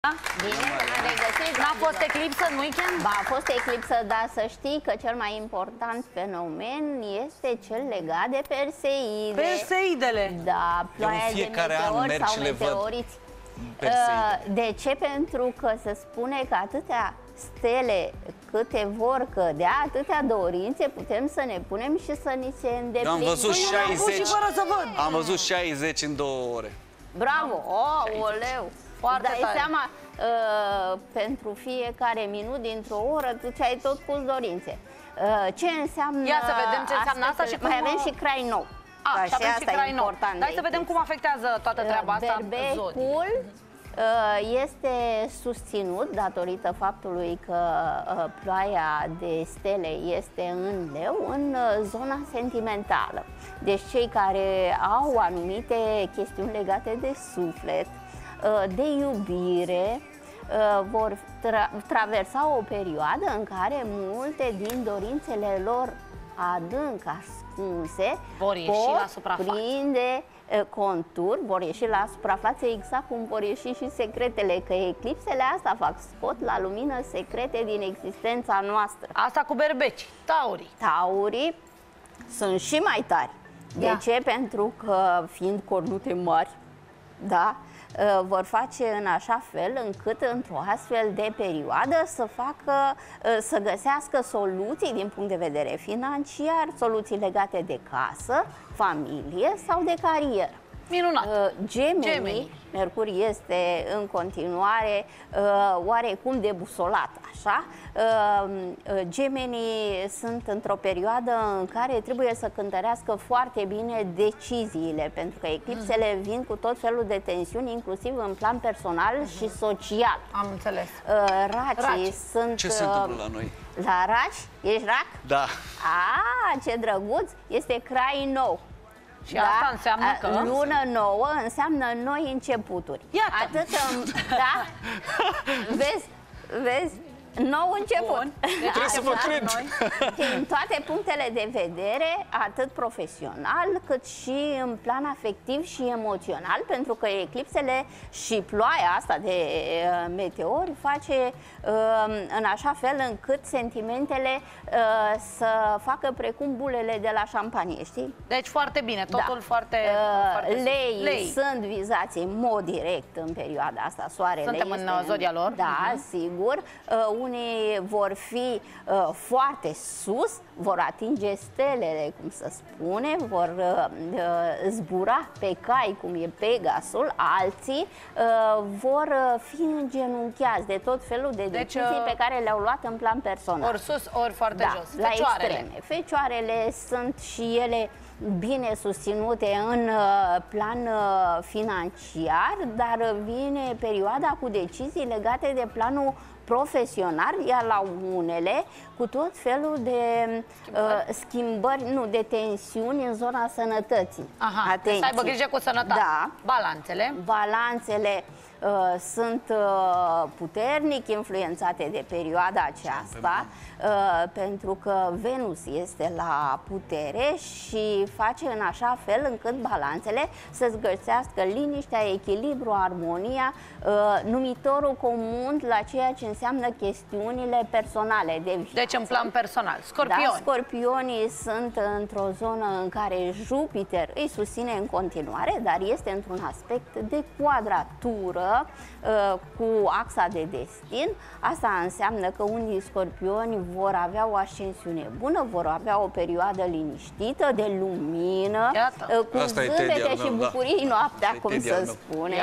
Bine, am regăsit. N-a fost eclipsă în weekend? Ba, a fost eclipsă, dar să știi că cel mai important fenomen este cel legat de Perseide. Perseidele. Da, ploaia de meteori sau meteoriți. De ce? Pentru că se spune că atâtea stele câte vor cădea, atâtea dorințe putem să ne punem și să ni se îndeplinim. Eu am văzut 60. Am văzut 60 în 2 ore. Bravo! Oleu! Foarte dai tare. seama, pentru fiecare minut dintr-o oră tu ți-ai tot pus dorințe. Ce înseamnă? Ia să vedem ce înseamnă asta și cum... Mai avem și crai nou. Și avem și crai nou. Hai să vedem cum afectează toată treaba asta Berbecul este susținut datorită faptului că ploaia de stele este în Leu, în zona sentimentală. Deci cei care au anumite chestiuni legate de suflet, de iubire, vor traversa o perioadă în care multe din dorințele lor adânc ascunse vor ieși la suprafață. Prinde contur, vor ieși la suprafață, exact cum vor ieși și secretele, că eclipsele asta fac, scot la lumină secrete din existența noastră. Asta cu berbeci, taurii. Taurii sunt și mai tari. De ce? Pentru că, fiind cornute mari, da, vor face în așa fel încât într-o astfel de perioadă să găsească soluții din punct de vedere financiar, soluții legate de casă, familie sau de carieră. Minunat! Gemenii, Mercur este în continuare oarecum debusolat, așa. Gemenii sunt într-o perioadă în care trebuie să cântărească foarte bine deciziile, pentru că eclipsele vin cu tot felul de tensiuni, inclusiv în plan personal și social. Am înțeles. Racii sunt... Ce se întâmplă la noi? La raci? Ești rac? Da. Ce drăguț! Este crai nou. Și asta înseamnă că... Lună nouă înseamnă noi începuturi. Iată! Da? Vezi? Nou început. Bun. Deci trebuie să vă cred. Din toate punctele de vedere, atât profesional, cât și în plan afectiv și emoțional, pentru că eclipsele și ploaia asta de meteori face în așa fel încât sentimentele să facă precum bulele de la șampanie, știi? Deci foarte bine, totul foarte... Leii sunt vizați în mod direct în perioada asta. Soarele suntem în zodia lor. Da, sigur. Unii vor fi foarte sus, vor atinge stelele, cum se spune, vor zbura pe cai, cum e Pegasul, alții vor fi îngenunchiați de tot felul de decizii pe care le-au luat în plan personal. Ori sus, ori foarte jos. La extreme. Fecioarele sunt și ele bine susținute în plan financiar, dar vine perioada cu decizii legate de planul profesional, iar la unele cu tot felul de schimbări, nu, de tensiuni în zona sănătății. Atenție. Să aibă grijă cu sănătatea. Da. Balanțele. Balanțele sunt puternic influențate de perioada aceasta, pentru că Venus este la putere și face în așa fel încât balanțele să-ți găsească liniștea, echilibru, armonia, numitorul comun la ceea ce înseamnă chestiunile personale de viață. Deci în plan personal. Scorpioni. Da, scorpionii sunt într-o zonă în care Jupiter îi susține în continuare, dar este într-un aspect de quadratură cu axa de destin. Asta înseamnă că unii scorpioni vor avea o ascensiune bună, vor avea o perioadă liniștită, de lumină, cu zâmbete și bucurii noaptea, cum se spune.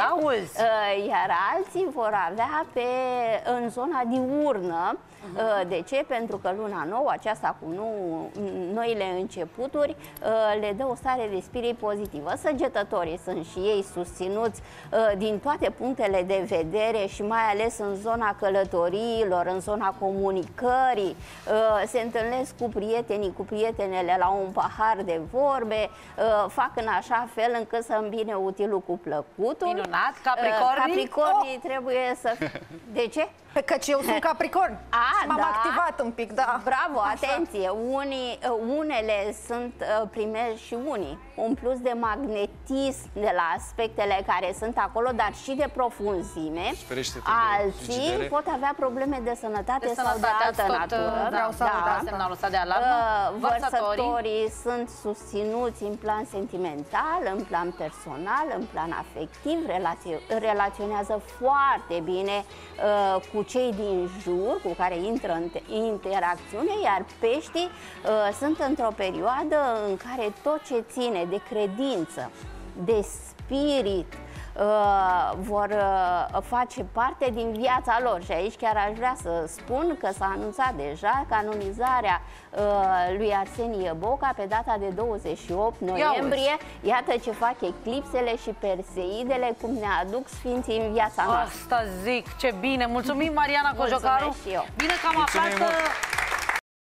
Iar alții vor avea în zona diurnă. De ce? Pentru că luna nouă, aceasta cu noile începuturi, le dă o stare de spirit pozitivă. Săgetătorii sunt și ei susținuți din toate punctele de vedere și mai ales în zona călătoriilor, în zona comunicării. Se întâlnesc cu prietenii, cu prietenele la un pahar de vorbe, fac în așa fel încât să îmbine utilul cu plăcutul. Minunat! Capricornii? Capricornii trebuie să... De ce? Căci eu sunt Capricorn. M-am activat un pic, da. Bravo, atenție! Unele sunt primeri și unii. Un plus de magnetism de la aspectele care sunt acolo, dar și de profunzime, alții pot avea probleme de sănătate sau de altă natură. Vreau să da semnalul ăsta de alarmă. Vărsătorii sunt susținuți în plan sentimental, în plan personal, în plan afectiv, relaționează foarte bine cu cei din jur, cu care intră în interacțiune, iar peștii sunt într-o perioadă în care tot ce ține de credință, de spirit, vor face parte din viața lor. Și aici chiar aș vrea să spun că s-a anunțat deja canonizarea lui Arsenie Boca pe data de 28 noiembrie. Iată ce fac eclipsele și perseidele, cum ne aduc sfinții în viața noastră. Asta zic, ce bine! Mulțumim, Mariana Cojocaru! Mulțumesc și eu! Bine că am aflat că